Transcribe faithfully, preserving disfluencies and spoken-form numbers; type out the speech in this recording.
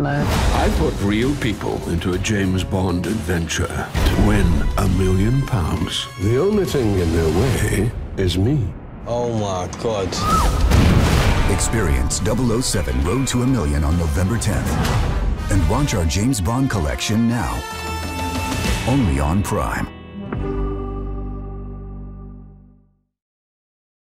nightmare. I put real people into a James Bond adventure to win a million pounds. The only thing in their way is me. Oh my God. Experience double oh seven Road to a Million on November tenth. And watch our James Bond collection now. Only on Prime.